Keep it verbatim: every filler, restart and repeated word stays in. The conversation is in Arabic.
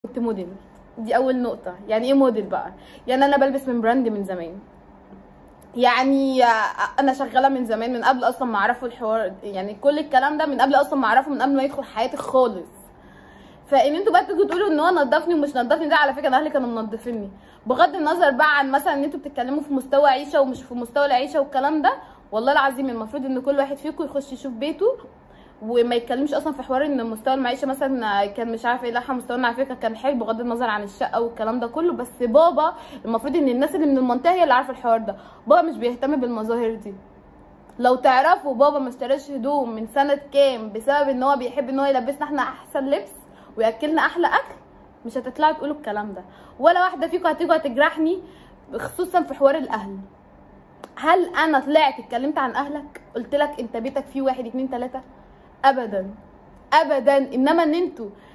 كنت موديل، دي اول نقطه. يعني ايه موديل بقى؟ يعني انا بلبس من براند من زمان، يعني انا شغاله من زمان، من قبل اصلا ما اعرفوا الحوار، يعني كل الكلام ده من قبل اصلا ما اعرفه، من قبل ما يدخل حياتي خالص. فان انتوا بقى تيجوا تقولوا ان هو نضفني ومش نضفني، ده على فكره انا اهلي كانوا منضفيني، بغض النظر بقى عن مثلا ان انتوا بتتكلموا في مستوى عيشه ومش في مستوى العيشه والكلام ده. والله العظيم المفروض ان كل واحد فيكم يخش يشوف بيته وما يتكلمش اصلا في حوار ان مستوى المعيشه مثلا كان مش عارفه ايه. لا، احنا مستوانا على فكره كان حلو بغض النظر عن الشقه والكلام ده كله، بس بابا المفروض ان الناس اللي من المنطقه هي اللي عارفه الحوار ده. بابا مش بيهتم بالمظاهر دي. لو تعرفوا بابا ما اشتراش هدوم من سنه كام بسبب ان هو بيحب ان هو يلبسنا احنا احسن لبس وياكلنا احلى اكل، مش هتطلعوا تقولوا الكلام ده. ولا واحده فيكم هتيجوا هتجرحني، خصوصا في حوار الاهل. هل انا طلعت اتكلمت عن اهلك قلت لك انت بيتك فيه واحد اتنين تلاته؟ ابدا ابدا. انما ان انتوا